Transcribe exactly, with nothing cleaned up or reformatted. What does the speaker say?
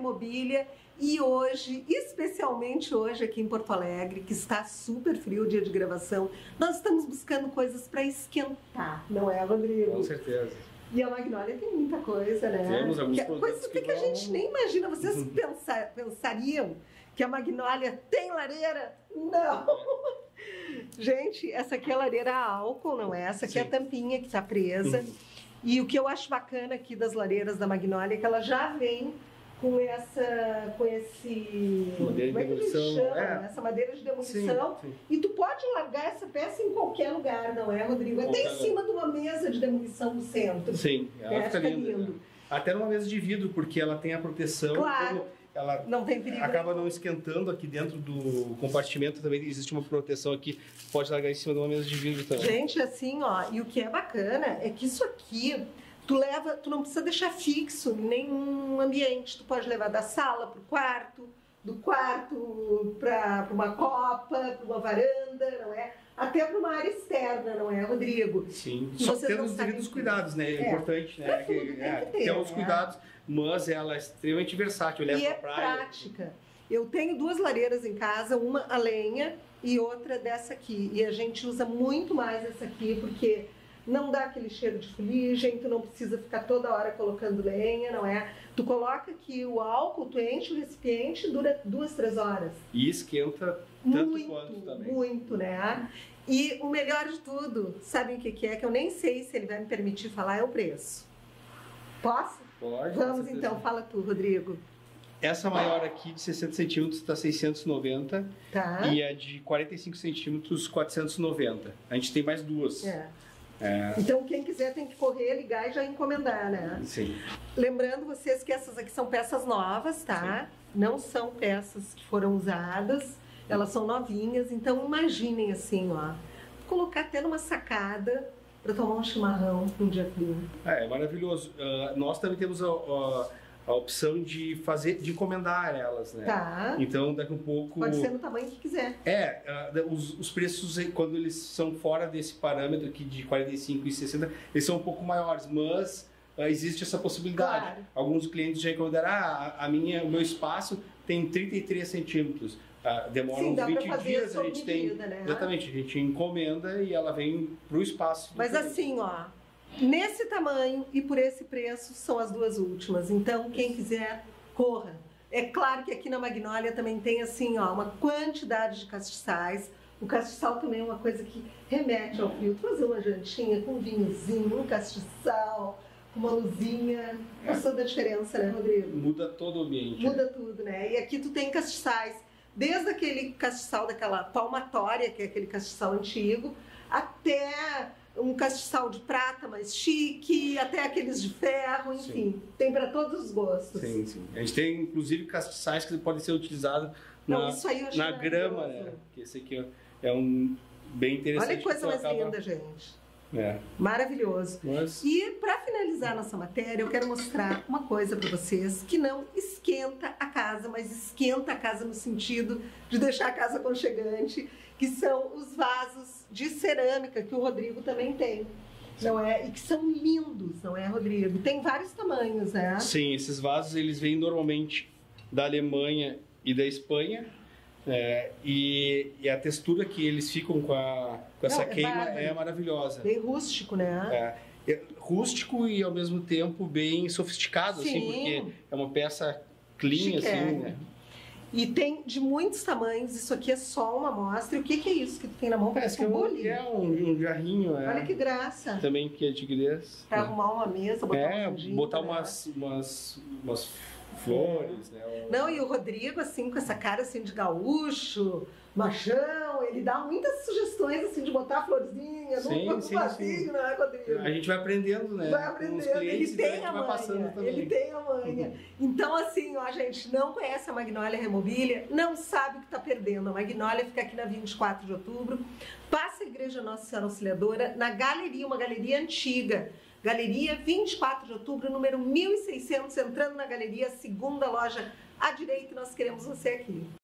Remobília. E hoje, especialmente hoje aqui em Porto Alegre, que está super frio o dia de gravação, nós estamos buscando coisas para esquentar, não é, Rodrigo? Com certeza. E a Magnólia tem muita coisa, né? Temos alguns que, produtos coisa que, que, que a vão... gente nem imagina. Vocês pensar, pensariam que a Magnólia tem lareira? Não! Gente, essa aqui é a lareira a álcool, não é? Essa aqui Sim. é a tampinha que está presa. Uhum. E o que eu acho bacana aqui das lareiras da Magnólia é que ela já vem com essa, com esse, madeira de demolição, chama, é. essa madeira de demolição, sim, sim. E tu pode largar essa peça em qualquer lugar, não é, Rodrigo? Até em cima de uma mesa de demolição no centro. Sim, ela é, fica, fica linda. Lindo. Né? Até numa mesa de vidro, porque ela tem a proteção. Claro. Ela não tem perigo. Acaba não esquentando aqui dentro do compartimento, também existe uma proteção aqui, pode largar em cima de uma mesa de vidro também. Gente, assim, ó, e o que é bacana é que isso aqui tu leva, tu não precisa deixar fixo em nenhum ambiente, tu pode levar da sala para o quarto, do quarto para uma copa, para uma varanda, não é? Até para uma área externa, não é, Rodrigo? Sim, só tendo os devidos cuidados, né? É, é importante, né? Que, tem é, que ter, ter os né? cuidados, mas ela é extremamente versátil, leva e é pra praia. prática. Eu tenho duas lareiras em casa, uma a lenha e outra dessa aqui. E a gente usa muito mais essa aqui, porque não dá aquele cheiro de fuligem, tu não precisa ficar toda hora colocando lenha, não é? Tu coloca aqui o álcool, tu enche o recipiente, dura duas, três horas. E esquenta tanto muito, quanto também. Muito, né? E o melhor de tudo, sabem o que, que é? Que eu nem sei se ele vai me permitir falar, é o preço. Posso? Pode. Vamos então, fala tu, Rodrigo. Essa maior aqui de sessenta centímetros está seiscentos e noventa. Tá. E a de quarenta e cinco centímetros, quatrocentos e noventa. A gente tem mais duas. É. É. Então quem quiser tem que correr, ligar e já encomendar, né? Sim. Lembrando vocês que essas aqui são peças novas, tá? Sim. Não são peças que foram usadas, elas são novinhas, então imaginem assim, ó, colocar até numa sacada para tomar um chimarrão num dia frio. É, é maravilhoso. Uh, nós também temos a, a, a opção de fazer, de encomendar elas, né? Tá. Então daqui a um pouco... Pode ser no tamanho que quiser. É, uh, os, os preços, quando eles são fora desse parâmetro aqui de quarenta e cinco e sessenta, eles são um pouco maiores, mas uh, existe essa possibilidade. Claro. Alguns clientes já encomendaram, ah, a minha, o meu espaço tem trinta e três centímetros. Uh, demora Sim, uns vinte dias, a a gente medida, tem... Né? Exatamente, a gente encomenda e ela vem para o espaço. Mas assim, ó, nesse tamanho e por esse preço são as duas últimas. Então, quem quiser, corra. É claro que aqui na Magnólia também tem assim, ó, uma quantidade de castiçais. O castiçal também é uma coisa que remete ao frio. Trazer uma jantinha com um vinhozinho, um castiçal, uma luzinha. Faz toda a diferença, né, Rodrigo? Muda todo o ambiente. Muda tudo, né? E aqui tu tem castiçais. Desde aquele castiçal daquela palmatória, que é aquele castiçal antigo, até um castiçal de prata mais chique, até aqueles de ferro, enfim, sim. Tem para todos os gostos. Sim, sim. A gente tem inclusive castiçais que podem ser utilizados na, Não, isso aí eu na grama, né? Que esse aqui é um bem interessante. Olha que coisa mais acaba... linda, gente. É. Maravilhoso. Mas... E para finalizar nossa matéria, eu quero mostrar uma coisa para vocês que não esquenta a casa, mas esquenta a casa no sentido de deixar a casa aconchegante, que são os vasos de cerâmica que o Rodrigo também tem. Não é? E que são lindos, não é, Rodrigo? Tem vários tamanhos, né? Sim, esses vasos eles vêm normalmente da Alemanha e da Espanha. É, e, e a textura que eles ficam com, a, com essa Não, é queima bárbaro. É maravilhosa. Bem rústico, né? É, é rústico e ao mesmo tempo bem sofisticado, Sim. assim, porque é uma peça clean, assim, né? E tem de muitos tamanhos, isso aqui é só uma amostra. E o que, que é isso que tu tem na mão? Parece que é um, é um, um jarrinho. É. Olha que graça. Também que é de inglês. Pra é. arrumar uma mesa, botar é, um fundinho, botar né? umas, umas, umas flores, né? Um... Não, e o Rodrigo, assim, com essa cara assim de gaúcho, machão, ele dá muitas sugestões assim de botar florzinha no vasinho, não é, Rodrigo? A gente vai aprendendo, né? Vai aprendendo, ele tem a manha, ele tem a manha. Então, assim, ó, a gente não conhece a Magnólia Remobília, não sabe o que está perdendo. A Magnólia fica aqui na vinte e quatro de outubro, passa a Igreja Nossa Senhora Auxiliadora, na galeria, uma galeria antiga. Galeria vinte e quatro de outubro, número mil e seiscentos, entrando na galeria, segunda loja à direita, nós queremos você aqui.